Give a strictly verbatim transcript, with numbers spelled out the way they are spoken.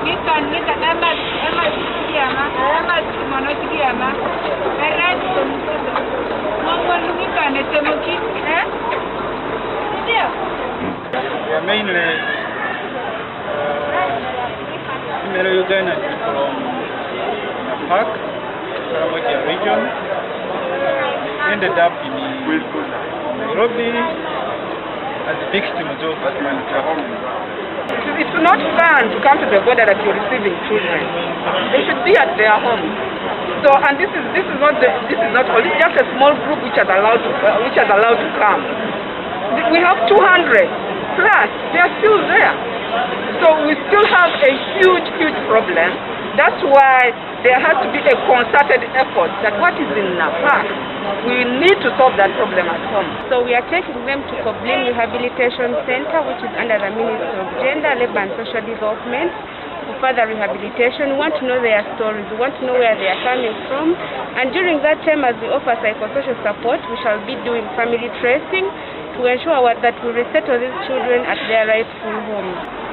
Yeah, mainly female Ugandans from Napak, Karamoja region, ended up in Nairobi as victims of human trafficking. It's not fun to come to the border that you're receiving children. They should be at their homes. So, and this is this is not the, this is not only just a small group which is allowed to uh, which is allowed to come. We have two hundred plus. They are still there. So we still have a huge, huge problem. That's why there has to be a concerted effort that what is in Napak, we need to solve that problem at home. So we are taking them to Koblim Rehabilitation Center, which is under the Ministry of Gender, Labour and Social Development, for further rehabilitation. We want to know their stories, we want to know where they are coming from. And during that time, as we offer psychosocial support, we shall be doing family tracing to ensure that we resettle these children at their rightful homes.